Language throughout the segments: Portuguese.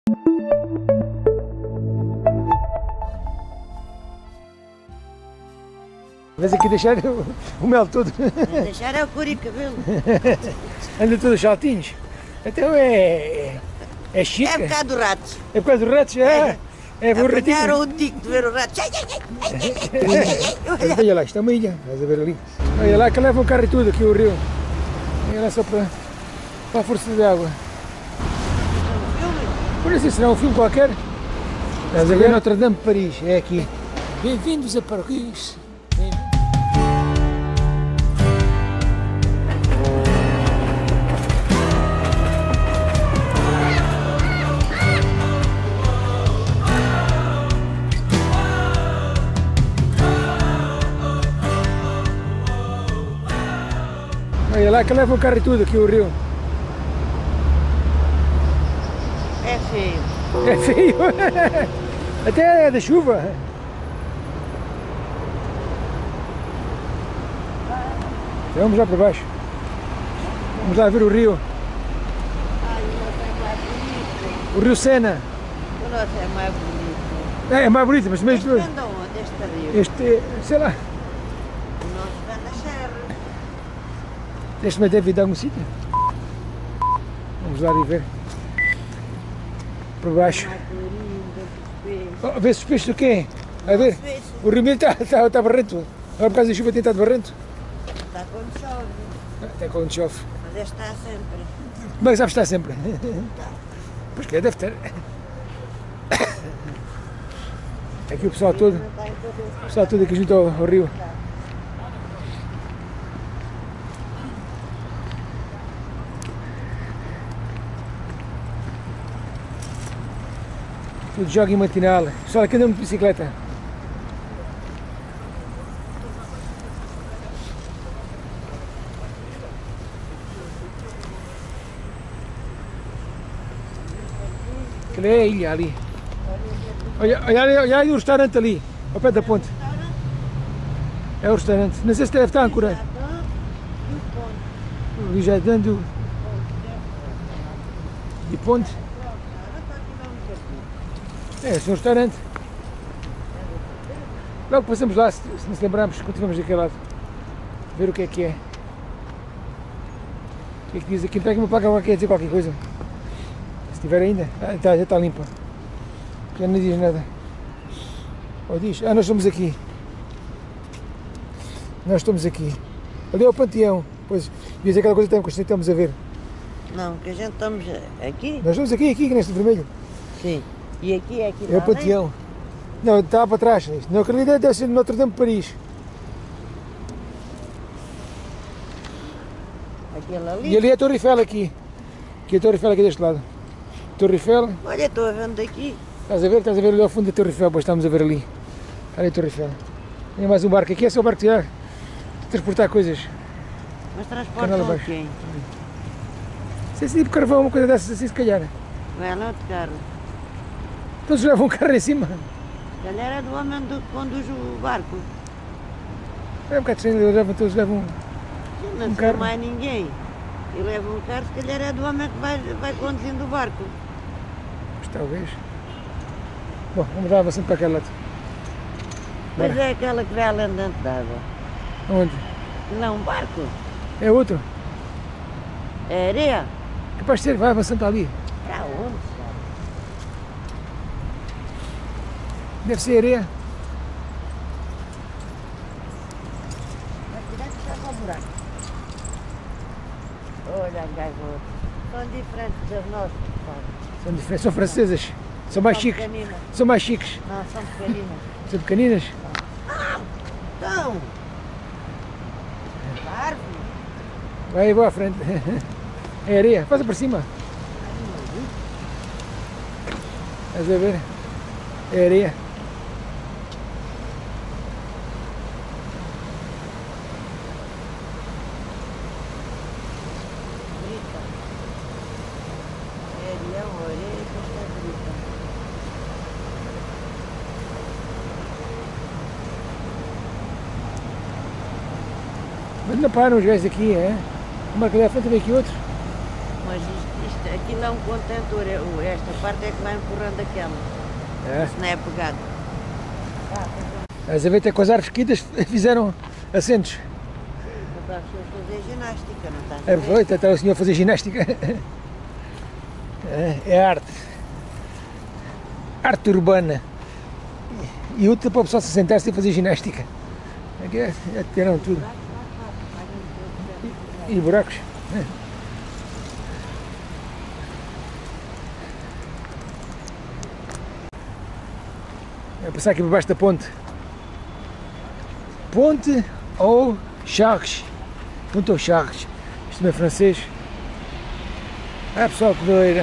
Vês aqui deixar o mel todo. Deixar é o couro e cabelo. Anda todos saltinhos. Então é chique. É por causa do rato. É por causa dos ratos? É por ratinho. Apanharam o tico de ver o rato. Olha lá, está uma ilha. Estás a ver ali? Olha lá que leva um carro e tudo aqui o rio. Olha lá só para a força de água. Por isso será um filme qualquer. Estás a ver Notre Dame de Paris. É aqui. Bem-vindos a Paris. Olha lá que leva um carro e tudo aqui o rio. É feio. É feio. Até é da chuva. Então vamos lá para baixo. Vamos lá ver o rio. Ai, o nosso é mais bonito. O rio Sena. O nosso é mais bonito. É mais bonito, mas mesmo... Este anda onde? Este rio? Este, sei lá. O nosso vem da serra. Este também deve ir de algum sítio. Vamos lá e ver. Por baixo. Mais clarinho, deve ser. Oh, vê se os peixes do quê? A ver. O rio está barrento. Agora por causa da chuva tem estado barrento. Está quando chove. Até quando chove. Mas este está sempre. Como é que sabes que está sempre? Pois que é, deve ter. Aqui o pessoal todo. O pessoal todo aqui junto ao rio. Tudo joga em matinal. Pessoal aqui andando de bicicleta. Aquilo é a ilha ali. Olha aí o restaurante ali, ao pé da ponte. É o restaurante. Não sei se deve estar ancorado. Ali já dando. De ponte. É, esse é um restaurante. Logo passamos lá, se nos lembrarmos, quando estivermos daquele lado. Ver o que é que é. O que é que diz aqui? Não tem que me pagar, quer dizer qualquer coisa. Se tiver ainda. Já está limpa. Já não diz nada. Ou diz, nós estamos aqui. Nós estamos aqui. Ali é o panteão. Pois, diz aquela coisa que estamos a ver. Não, que a gente estamos aqui? Nós estamos aqui neste vermelho. Sim. E aqui é aqui. É o panteão. Não, está para trás. Não, aquela ideia deve ser no Notre Dame de Paris. Aquele ali. E ali é a Torre Eiffel aqui. Aqui é a Torre Eiffel aqui deste lado. Torre Eiffel. Olha, estou a ver daqui. Estás a ver ali ao fundo da Torre Eiffel, pois estamos a ver ali. Olha a Torre Eiffel. Tem mais um barco aqui, é só o barco de transportar coisas. Mas transportam o quem? Se é assim de carvão, uma coisa dessas assim se calhar. Vai lá de carro. Todos levam um carro em cima. Se calhar é do homem que conduz o barco. É um bocado estranho, todos levam Não um sei carro. mais ninguém. E leva um carro, se calhar é do homem que vai conduzindo o barco. Mas talvez. Bom, vamos lá avançando para aquele lado. Mas Bora. é aquela que vai além dentro d'água. Onde? Não, um barco. É outro? É areia. Capaz de ser, vai avançando para ali. Para onde? Deve ser areia. Mas cuidado que está com o buraco. Olha as gaivotas. São diferentes das nossas, sabe? São diferentes, são francesas. São mais chiques. Pequeninas. São mais chiques. Não, são pequeninas. São pequeninas. Então! A árvore. Vai, boa à frente. É areia. Passa por cima. Estás a ver? É areia. Brita. É areia ou areia que está brita. Mas não param os gajos aqui, é? Uma que ali à frente vem aqui outro. Mas isto aquilo é um contentor, esta parte é que vai empurrando aquela. É. Isso não é pegado. As até com as árvores quitas fizeram assentos. Para as pessoas fazer ginástica, não está? É, foi, está o senhor a fazer ginástica. É arte. Arte urbana. E útil para o pessoal se sentar-se e fazer ginástica. Aqui tiram tudo. E buracos. Vou passar aqui por baixo da ponte. Ponte ou Charles. Ponte ou Charles. Isto não é francês. Ah, pessoal, que doida.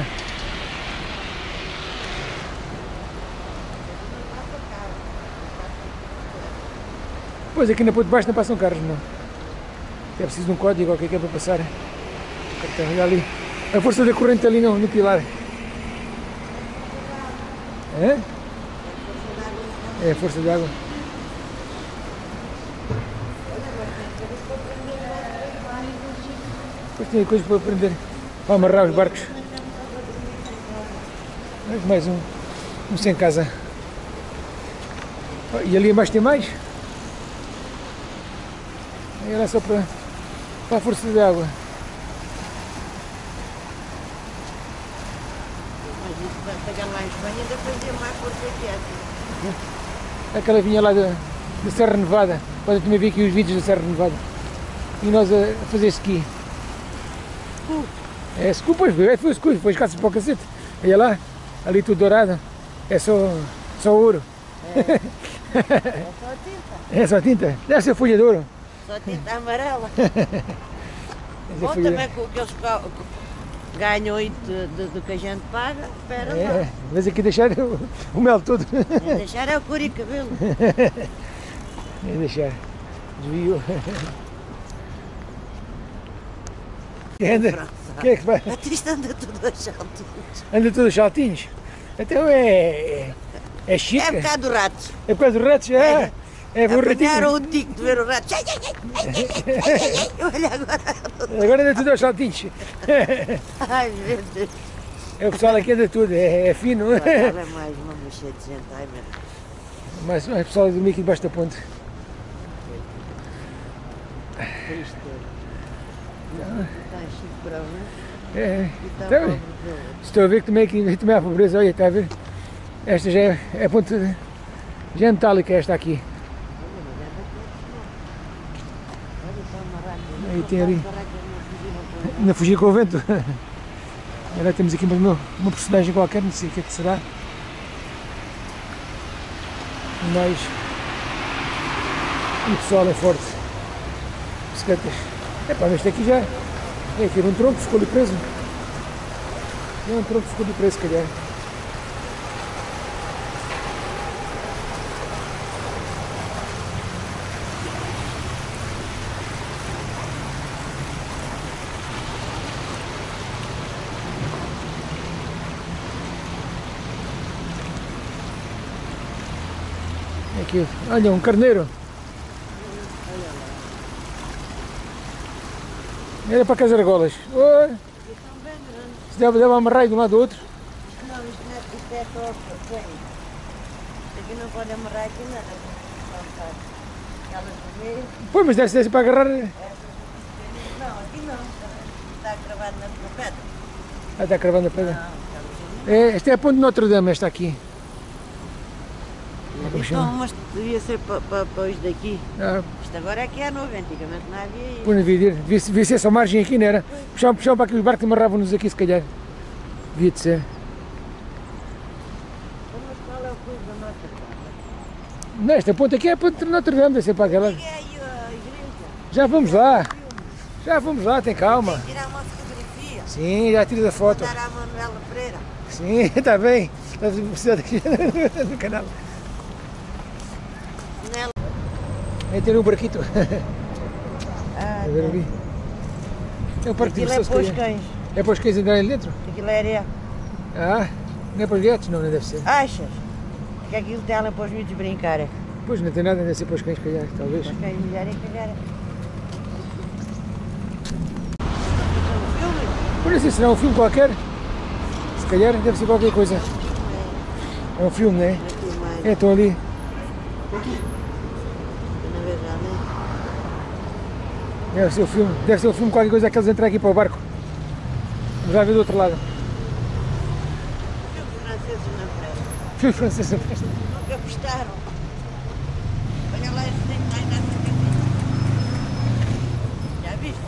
Pois, aqui na ponte de baixo não passam carros, não. É preciso de um código qualquer que é para passar. Olha ali. A força da corrente ali no pilar. É? É a força da água. Depois tem coisas para aprender. Para amarrar os barcos. Mais um sem casa. E ali embaixo tem mais. E era só para a força da água. Mas isso para pegar lá em Espanha depois ia mais força que essa. Aquela vinha lá da Serra Nevada. Podem também ver aqui os vídeos da Serra Nevada. E nós a fazer ski. É ski, pois foi ski, foi escasso para o cacete. Olha lá, ali tudo dourado. É só ouro. É só tinta. É só tinta? Deve ser folha de ouro. Só tinta amarela. Bom, folha... também com o que eles ganham aí do que a gente paga, espera lá. É, mas aqui deixar o mel todo. É deixar é o couro e cabelo. É deixar. Desvio. Quem é que vai? A triste anda tudo aos saltinhos. Anda todos saltinhos? Então é chique. É por causa do rato. É por causa dos ratos? É o Apanharam ratinho. o tico de ver o rato. Olha agora. Agora anda tudo aos saltinhos. Ai, meu Deus. É o pessoal aqui anda tudo, é fino. Olha, é mais uma mocha de gente. Ai, meu Deus. Mas o pessoal dormir aqui debaixo da ponte. Triste. Está chique para um É. e está Então, pobre para o outro. estou a ver que também há pobreza. Olha, está a ver? Esta já é a ponte. Já é metálica esta aqui. Aí tem ali. Ainda fugir com o vento. Agora temos aqui uma personagem qualquer, não sei o que é que será. Mas o pessoal é forte. Bicicletas. Epá, mas este aqui já é aqui um tronco, ficou ali preso. É um tronco que ficou ali preso, se calhar. Aqui, olha, um carneiro. Era para as argolas. Oh, Estão bem grandes. se deve amarrar de um lado do outro. Não, isto é só feio. Aqui não pode amarrar aqui nada. Elas no meio. Pois, mas deve ser para agarrar. Não, aqui não. Está gravado na pedra. Ah, está cravando a pedra. Não, estamos ali. Esta é a ponte de Notre Dame, esta aqui. Como Então, chama? mas devia ser para os daqui. Ah, Isto agora é que é novo, antigamente não havia isto. pois não devia ir. Devia ser essa margem aqui, não era? Puxavam para aqui os barcos e amarravam-nos aqui, se calhar. Devia de ser. Mas qual é o clube da nossa casa? Não, esta ponte aqui é a ponte de Notre Deve, deve ser para aquela. E aí a igreja? Já vamos lá. Já vamos lá, tem calma. Tirar uma fotografia. Sim, já tira a foto. Dar à Manuela Pereira. Sim, está bem. Estás a publicidade aqui no canal. Nela. Aí tem um barquito. Ah, A ver ali. É o parque de aquilo é diversões. para os se calhar. cães. É para os cães entrarem ali dentro? Aquilo é areia. Ah, não é para os gatos? Não, não deve ser. Achas? Que aquilo tem ali para os miúdos brincarem. Pois não tem nada, deve ser para os cães, calhar, talvez. Os cães milharem e cagarem. Por isso será um filme qualquer. Se calhar deve ser qualquer coisa. É um filme, não é? É, estou ali. Deve ser o filme. Deve ser o filme qualquer coisa que eles entram aqui para o barco. Vamos lá ver do outro lado. Filme francês na festa. Nunca prestaram. Olha lá, esse nem está ainda na cabeça. Já viste?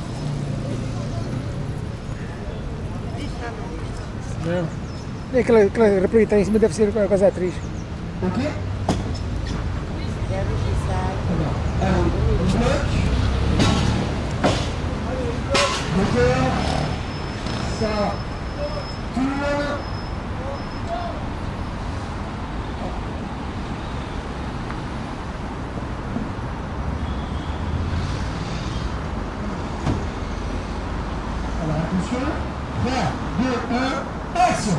Viste ou não viste? Não. Nem aquela rapariga que está em cima deve ser quase a atriz. O quê? Já viste isso aí? Ça. Tout le monde. Alors attention. 3, 2, 1, action.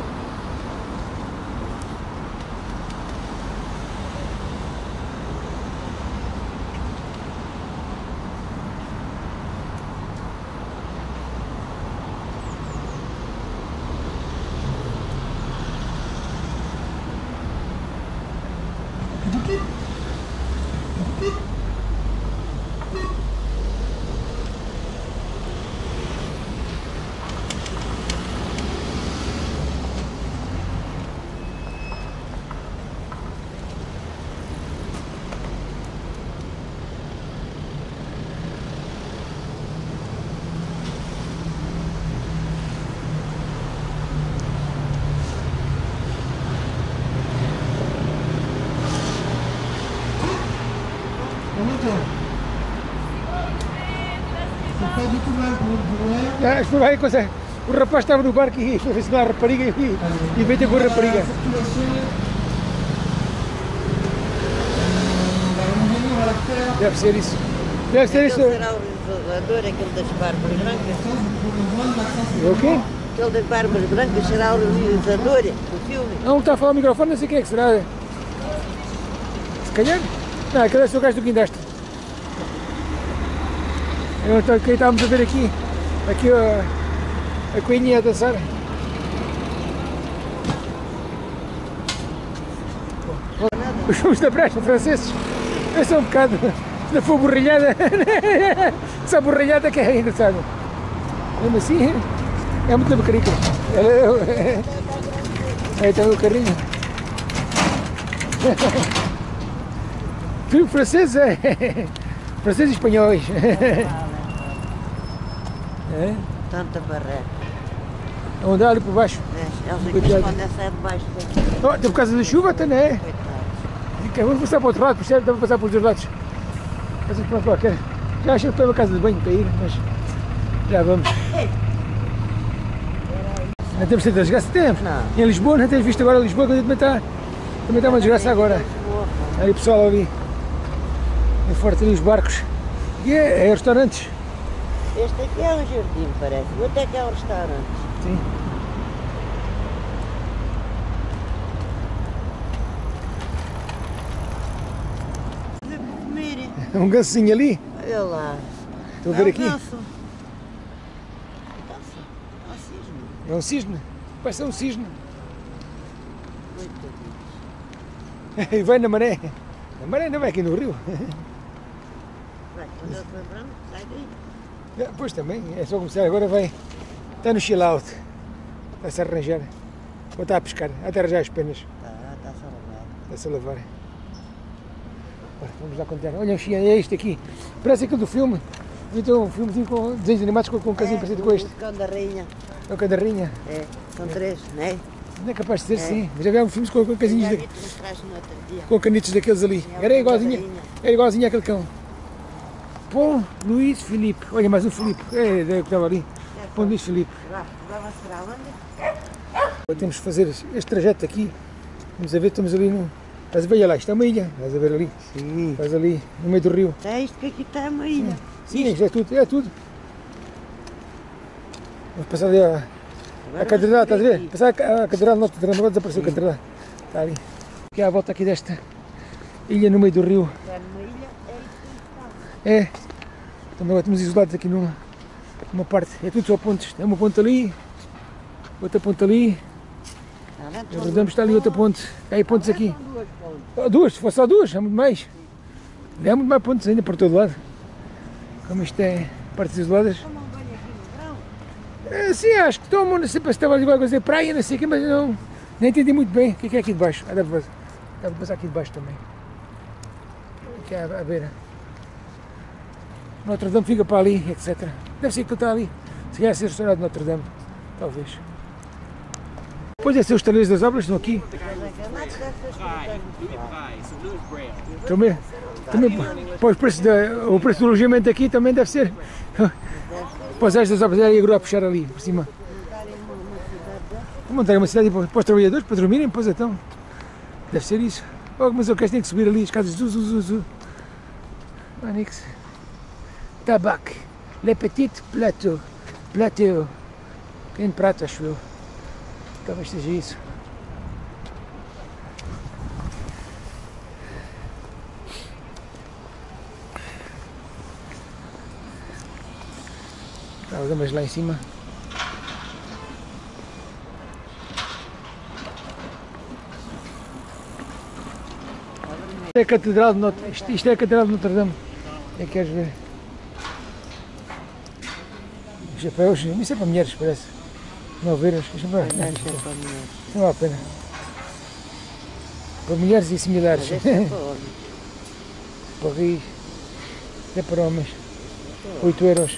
Aí, coisa, o rapaz estava no barco e foi ensinar a rapariga e veio ter com a rapariga. Deve ser isso. Deve ser isso. Aquele será o realizador, aquele das barbas brancas. O quê? Aquele das barbas brancas será o realizador do filme. Não, está a falar ao microfone, não sei quem é que será. Se calhar? Não, aquele é o seu gajo do guindaste. Quem estávamos a ver aqui a coelhinha a dançar. Os filmes da praia franceses, eu sou um bocado, se não for borrilhada, essa borrilhada que é engraçado. Mesmo assim, é muito bacarica. Aí está o carrinho. Filme francês é francês e espanhóis. É? Tanta barreira. A andar ali por baixo. Eles aqui escondem essa debaixo daqui. Oh, tem por causa da chuva, até não é? Coitados. Vamos passar para o outro lado, percebe? Dá para passar pelos dois lados. Passamos para qualquer. Já achei que foi uma casa de banho para ir, mas já vamos. Não temos tanta desgraça, temos. Não. Em Lisboa, não tens visto agora Lisboa, que também está uma desgraça agora. Aí o pessoal ali, é forte ali os barcos. E é restaurantes. Este aqui é um jardim, parece. O outro é que é um restaurante. Sim. De comer. Um gancinho ali. Olha lá. Estão a ver aqui? É um cisne. É um cisne. Parece ser um cisne. Coitadinho. E vai na maré. A maré não vai aqui no rio. Vai, quando ele foi branco, sai daí. Pois também, é só começar agora, vai. Está no chill out. Está-se a arranjar. Ou está a pescar, até arranjar as penas. Está-se a lavar. Está-se a lavar. Ora, vamos lá contar. Olha, é este aqui. Parece aquele do filme. Então, um filmezinho com desenhos animados com um casinho parecido com este. O cão da rainha. É o Cadarrinha. É, são três, não é? Não é capaz de ser, sim. Mas já havia filmes com casinhos, Já vi que mostraste no outro dia. com canitos daqueles ali. Era igualzinho àquele cão. Pão Luís Filipe. Olha, mais um Filipe. É, que estava ali. Pão Luís Filipe. Vamos para onde? Agora temos que fazer este trajeto aqui. Vamos a ver, estamos ali no... Estás a ver, olha lá, isto é uma ilha. Estás a ver ali? Sim. Estás ali, no meio do rio. É isto que aqui está uma ilha. Sim, isto é tudo, é tudo. Vamos passar ali a catedral, estás a ver? Passar a catedral, não, agora desapareceu a catedral. Está ali. Aqui à volta aqui desta ilha no meio do rio. Está numa ilha, é isto que está. É. Então agora estamos isolados aqui numa parte. É tudo só pontes. É uma ponte ali. outra ponte ali, e rodamos, está ali outra ponte, aí pontes aqui. Duas, se fosse só duas, é muito mais. É muito mais pontos ainda por todo lado. Como isto é partes isoladas. Tomam banho aqui no verão? Sim, acho que tomam, sempre estava ali alguma coisa de praia, não sei o que, mas não, nem entendi muito bem o que é aqui de baixo. Ah, deve passar aqui de baixo também. Aqui é a beira. Notre Dame fica para ali, etc. Deve ser que ele está ali. Se calhar ser restaurado Notre Dame, talvez. Pois é, ser os talheres das obras estão aqui. Também pois, o preço do alojamento aqui também deve ser. Pois estas obras aí agora a puxar ali, por cima. Montarem uma cidade para os trabalhadores, para dormirem, pois então. Deve ser isso. Oh, mas eu quero que subir ali as casas. Manix. Tabac. Le petit plateau. Plateau. Pequeno prato, acho eu. Talvez seja isso. As damas lá em cima. Isto é a Catedral de Isto é a Catedral de Notre Dame. É que queres ver? Os chapéus, isso é para mulheres, parece. Não ver os chapéus. Não vale a pena. Para mulheres e similares. Para rir. É para homens. 8 euros.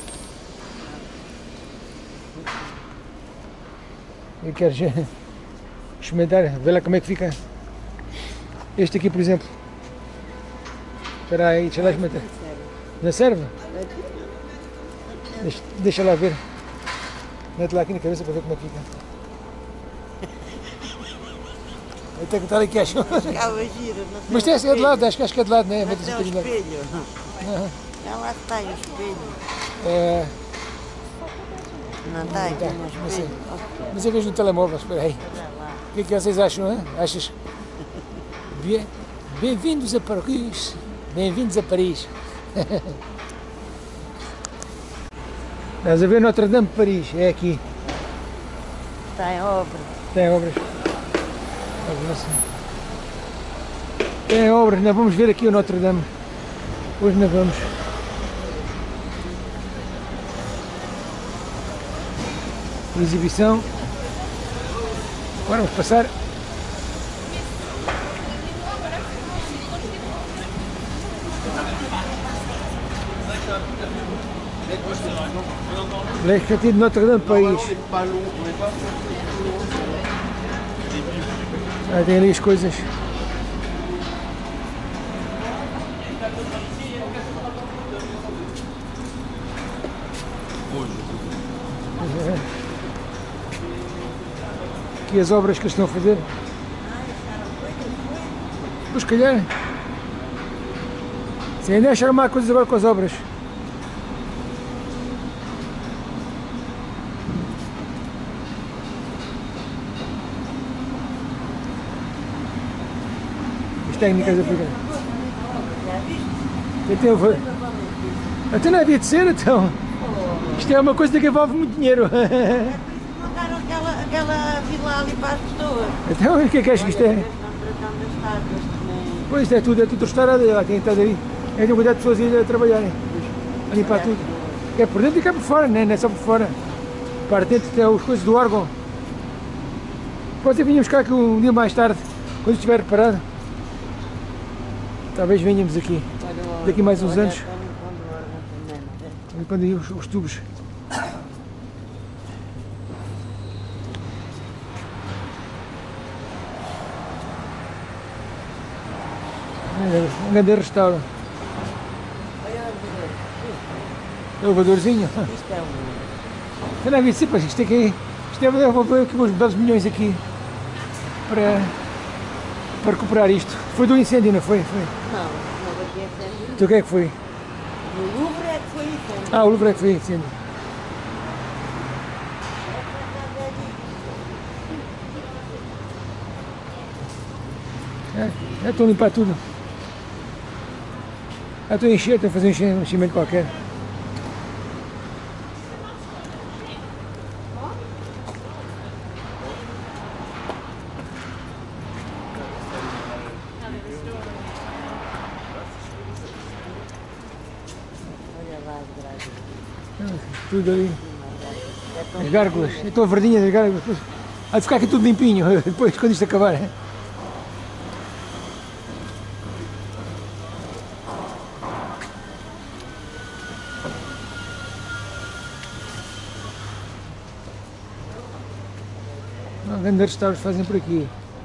Eu quero experimentar, ver lá como é que fica. Este aqui, por exemplo. Espera aí, deixa lá experimentar. Não serve? Deixa lá ver. Mete lá aqui na cabeça para ver como é que fica. Eu tenho que estar aqui, acho. Mas tem é de lado, acho que é de lado, não é? Mas tem o espelho. Não, lá está o espelho. É... Não está aqui no espelho. Mas eu vejo no telemóvel, espera aí. O que é que vocês acham, hein? Achas? Bem-vindos a Paris. Bem-vindos a Paris. Estás a ver Notre Dame de Paris, é aqui. Está em obra. Tem obras. Tem obras, nós vamos ver aqui o Notre Dame. Hoje não vamos. Exibição. Agora vamos passar. Le quartier de Notre Dame de Paris. Ah, tem ali as coisas. Aqui as obras que eles estão a fazer. Pois, calhar. Se ainda acharam má coisas agora com as obras. As técnicas africanas. Até não havia de ser, então. Isto é uma coisa que envolve muito dinheiro. Mandaram aquela vila ali para as pessoas. Então, o que é que achas que isto é? Pois, isto é tudo restaurado. Lá quem está ali. É de uma quantidade de pessoas a trabalharem. A limpar tudo. É por dentro e cá por fora, não é só por fora. Para dentro tem as coisas do órgão. Pode ser que venhamos cá aqui um dia mais tarde, quando estiver reparado. Talvez venhamos aqui. Daqui mais uns anos. Limpando aí os tubos. Um grande restauro. Elevadorzinho. Isto é um... Eu não vi isto aqui. Isto é, vou ver aqui uns belos milhões aqui para recuperar isto. Foi do incêndio, não foi? Não, não aqui é incêndio. Então o que é que foi? O Louvre é que foi incêndio. Ah, o Louvre é que foi incêndio. Já estão a limpar tudo. Já estou a encher, estou a fazer um enchimento qualquer. tudo ali. As gárgulas. Eu estou a verdinha das gárgulas. Há de ficar aqui tudo limpinho, depois quando isto acabar. Grandes restauros fazem por aqui.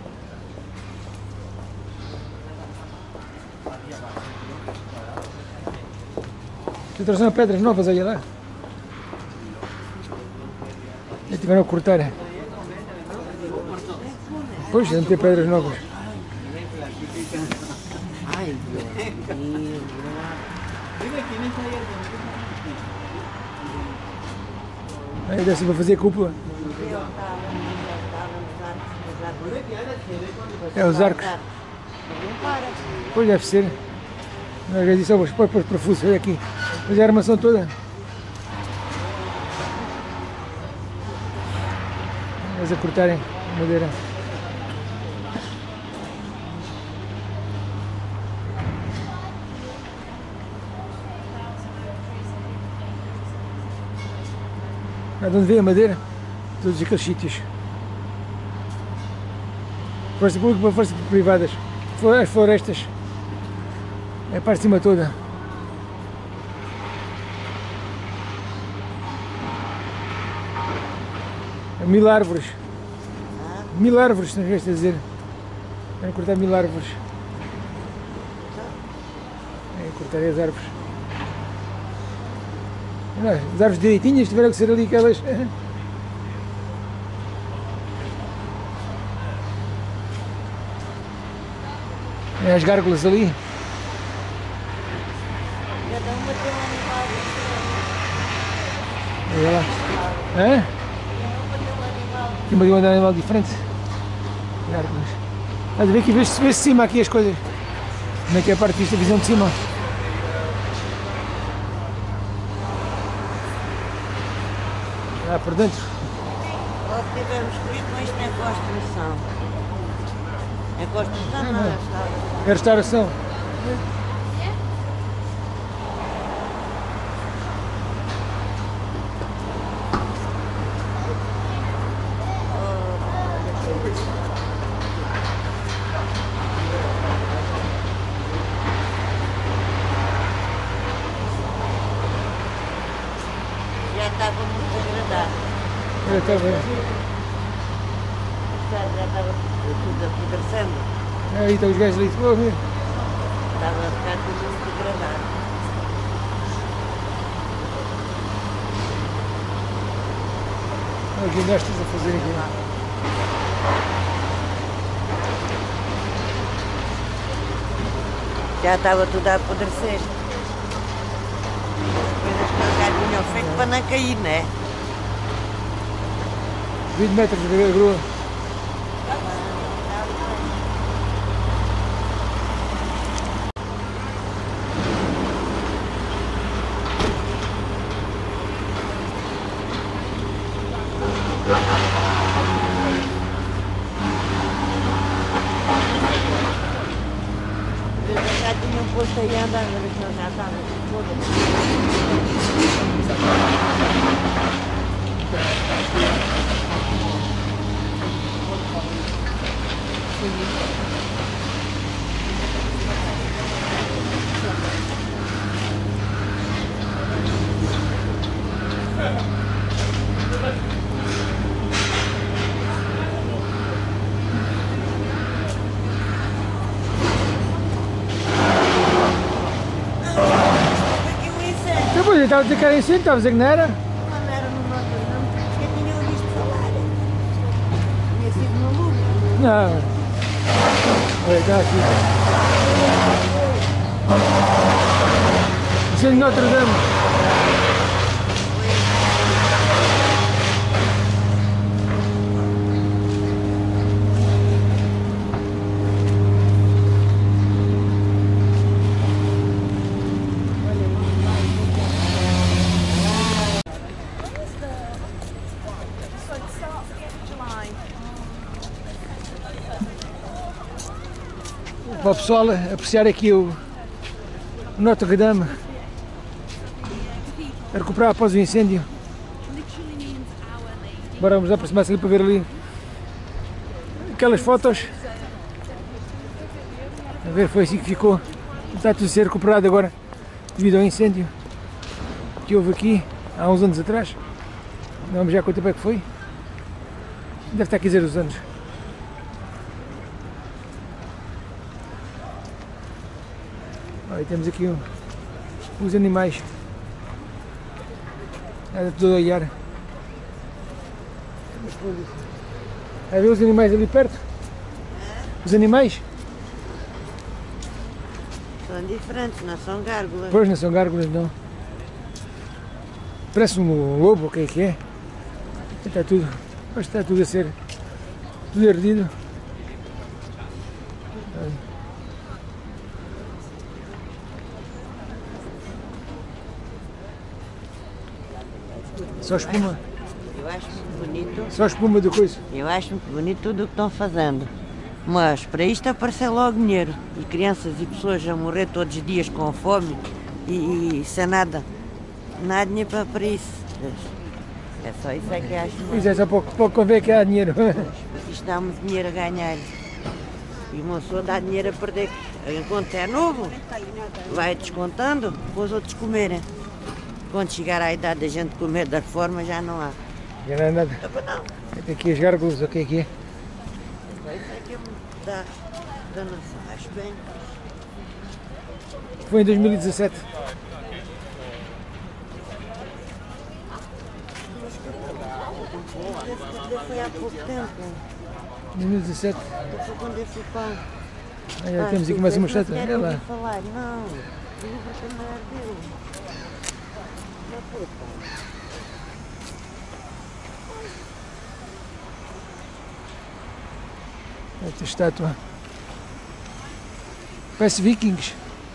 Trouxeram pedras novas aí lá. Já tiveram a cortar. Pois, já meter pedras novas. Ai, Deus. Aí deve ser para fazer cúpula. É os arcos. Pois deve ser. Às vezes só põe para os parafusos, olha aqui. Mas é a armação toda. Eles a cortarem a madeira. De onde vem a madeira? Todos aqueles sítios. Força pública para forças privadas. As florestas. É a parte de cima toda. É 1000 árvores. 1000 árvores, não esquece de dizer. Quero cortar 1000 árvores. Cortarei as árvores. As árvores direitinhas tiveram que ser ali aquelas. As gárgulas ali. Cada uma tem um animal diferente. Olha lá. Hã? Aqui uma de um animal diferente. Gárgulas. Estás a ver aqui, vê-se de cima aqui as coisas. Como é que é a parte disto, a visão de cima? Lá por dentro. Nós tivemos escrito, mas isto é construção. É construção, não é restauração. É restauração. Já estava muito degradado. Eu estou a ver. Já estava tudo apodrecendo. Aí estão os gajos ali. Oh, meu. Estava a ficar tudo muito degradado. Olha os ginastas a fazer aqui. Já estava tudo a apodrecer. Coisas que eles já tinham feito para não cair, não é? 20 metros de grua. Já tinham posto aí a andar, agora que nós já estávamos todas. Aqui um incêndio. Depois eu estava a dizer que era incêndio, estava a dizer que não era. Não era no nosso nome, porque tinha ouvido falar. Tinha sido no Lume. Não. Olha, está aqui. Incêndio de Notre Dame. Para o pessoal apreciar aqui o Notre Dame a recuperar após o incêndio. Bora, vamos aproximar-se ali para ver ali aquelas fotos. A ver, foi assim que ficou. Está tudo a ser recuperado agora devido ao incêndio que houve aqui há uns anos atrás. Não vamos já quanto tempo é que foi. Deve estar a dizer os anos. Olha, temos aqui os animais. Está tudo a olhar. A ver os animais ali perto? Os animais? São diferentes, não são gárgulas. Pois, não são gárgulas, não. Parece um lobo, o que é? Está tudo, está tudo a ser tudo ardido. Só espuma. Eu acho muito bonito. Só espuma de coisa. Eu acho muito bonito tudo o que estão fazendo. Mas para isto aparecer logo dinheiro. E crianças e pessoas a morrer todos os dias com fome e sem nada. Não há dinheiro para isso. É só isso é que acho. Isso é só para conver que há dinheiro. Isto dá muito dinheiro a ganhar. E uma pessoa dá dinheiro a perder. Enquanto é novo, vai descontando para os outros comerem. Quando chegar à idade da gente comer da forma, já não há. Já não há nada. Tem aqui as gárgulas, o que é que é? Isso é que dá noção. Acho bem. Foi em 2017. Foi há pouco tempo. 2017. Foi quando eu fui para... Olha, temos aqui mais uma estátua. Olha lá. Falar. Não, o livro também ardeu. Não foi, pá. Esta estátua. Parece vikings.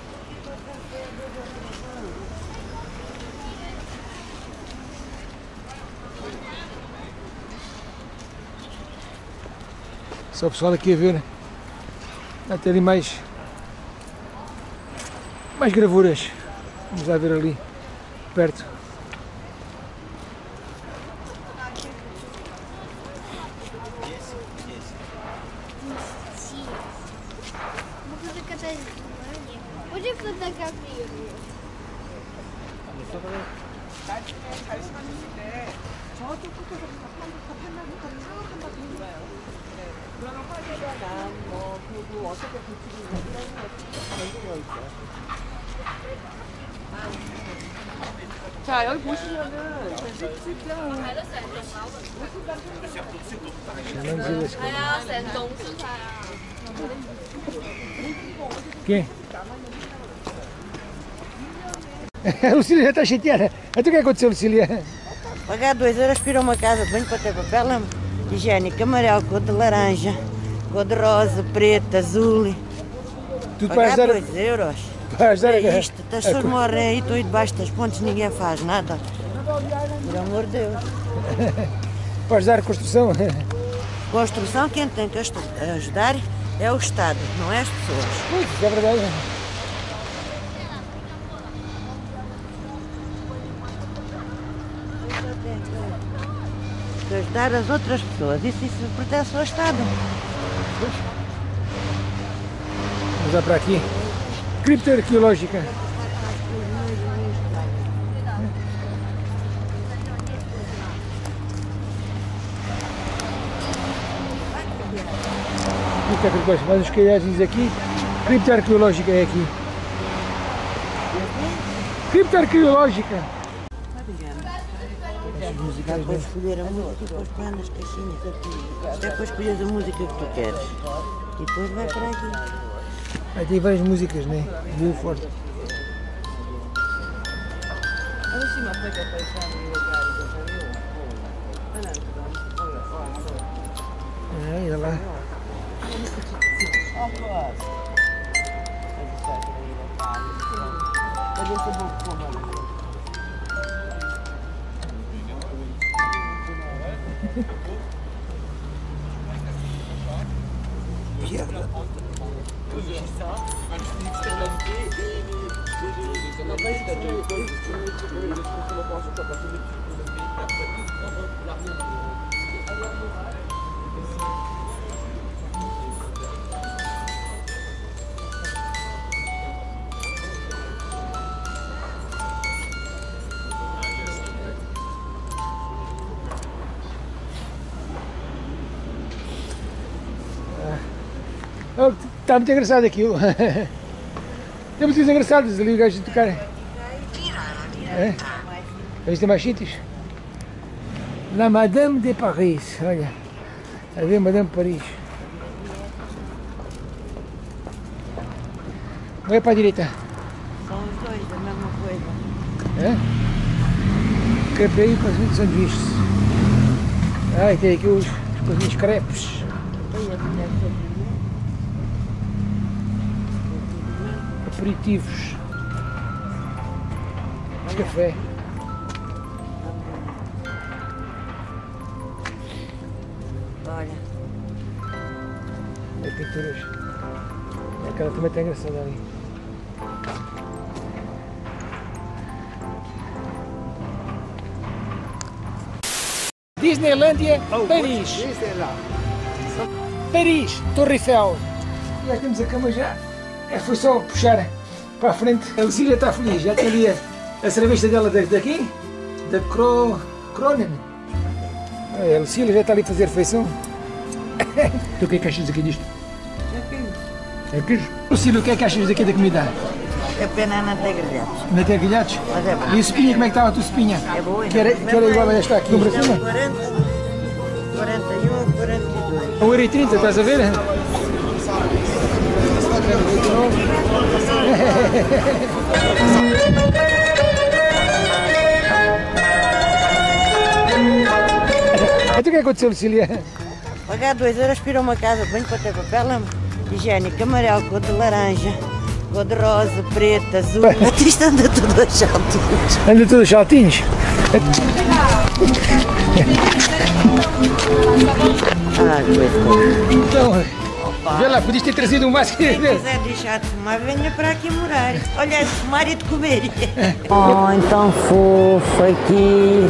Só o pessoal aqui a ver. Há até ali mais gravuras. Vamos lá ver ali perto. Będzie fotografiuję. 자, 여기 보시면은 아야, 센동수사야. Quem? A Lucília já está chateada. Então o que aconteceu, Lucília? Pagar 2 euros para ir a uma casa de banho para ter papel higiênico amarelo, cor de laranja, cor de rosa, preta, azul. Tudo para Pagar ajudar, 2 euros. para ajudar É isto, as pessoas morrem aí, estão aí debaixo das pontes, ninguém faz nada. Por amor de Deus. para ajudar a construção. Construção, quem tem que ajudar é o Estado, não é as pessoas. Pois, isso é verdade. Que ajudar as outras pessoas, isso pertence ao Estado. Vamos lá para aqui. Cripta arqueológica. Cripta arqueológica. Mais uns calhazinhos aqui. Cripta arqueológica é aqui. Cripta arqueológica. Dá para escolher a música e depois põe nas caixinhas. Isto é para escolher a música que tu queres. E depois vai para aqui. Aí tem várias músicas, né? Muito forte. Olha lá. Está muito engraçado aquilo. Tem muitos engraçados ali, o gajo de tocar. É? Mas tem mais sítios. La Madame de Paris, olha. A ver Madame de Paris. Vai para a direita. São os dois da mesma coisa. É? Crepe aí para os sanduíches. Ah, e tem aqui os coisinhos crepes. Aperitivos. Café. Olha. É pinturas. Aquela também está engraçada ali. Disneylândia, Paris. Paris, Torre Eiffel. Já temos a cama já. Foi só puxar para a frente. A Lucília está feliz, já tem ali a cerveja dela daqui, da Cronen. A Lucília já está ali a fazer refeição. Tu o que é que achas aqui disto? É queijo. Lucília, o que é que achas daqui da comida? É pena não ter grelhados. Não ter grelhados? Mas é bom. E a sopinha, como é que estava a tua sopinha? É boa. Que era igual a esta aqui no Brasil? 40, 41, 42. 1,30€, estás a ver? Então o que aconteceu, Lucília? Pagar 2€ para ir a uma casa de banho para ter papel higiênico, amarelo, cor de laranja, cor de rosa, preta, azul. Isto anda tudo aos saltinhos. Anda tudo aos saltinhos? Ah, coisa. Então, vê lá, podias ter trazido um mais que... Quem quiser deixar de fumar, venha para aqui morar. Olha, é de fumar e de comer. Oh, então fofo aqui.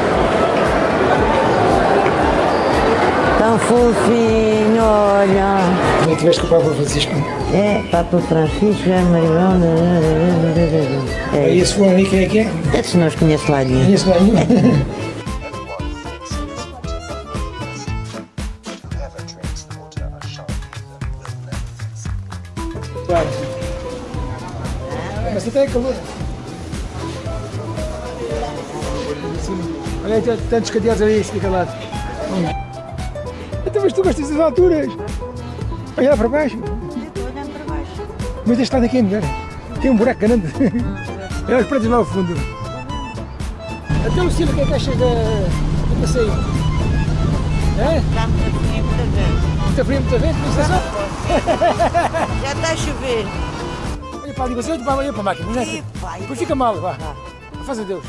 Tão fofinho, olha. Não tiveste com o Papa Francisco? É, Papa Francisco, é Mariana. E esse fulano aí, quem é que é? Esses não os conheço lá nenhum. Conheço lá nenhum. Mas até é calor. Olha aí, tantos cadeados ali, fica lá. Então, mas tu gostas das alturas? Olha lá para baixo. Estou olhando para baixo. Mas este lado aqui é melhor. Tem um buraco grande. Olha os prédios lá ao fundo. Até o Silvio, o que é que achas do passeio? É? Está muito frio muita vez. Está frio muita vez? Mas Já está a chover. olha para ali, você olha para a máquina. Não é? Ih, pai. Depois fica mal, vá. Faz adeus.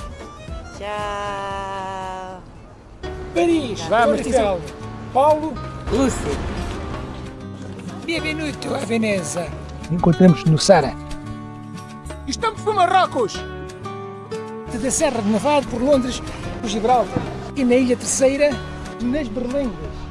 Tchau. Paris, vamos, Paulo, Lúcio. Benvenuto a Veneza. Encontramos no Sara. Estamos por Marrocos. Da Serra de Nevado por Londres, por Gibraltar. E na Ilha Terceira, nas Berlengas.